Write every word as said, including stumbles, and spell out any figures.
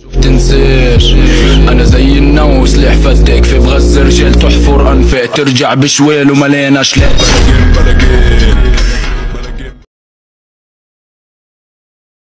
تنسيش انا زي النوس سلاح فتك في بغز رجال تحفر انفق ترجع بشويل وملينا شلال. بلاقين بلاقين